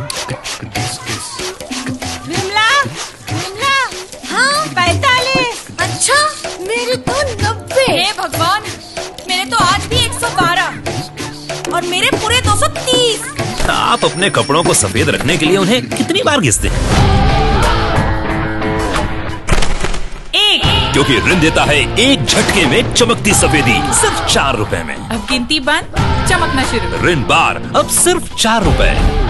विमला, विमला, हाँ 45। अच्छा, मेरे तो 90। हे भगवान, मेरे तो आज भी 112 और मेरे पूरे 230। आप अपने कपड़ों को सफेद रखने के लिए उन्हें कितनी बार घिसते हैं? क्योंकि रिन देता है एक झटके में चमकती सफेदी सिर्फ 4 रुपए में। अब गिनती बंद, चमकना शुरू। रिन बार अब सिर्फ 4 रुपए।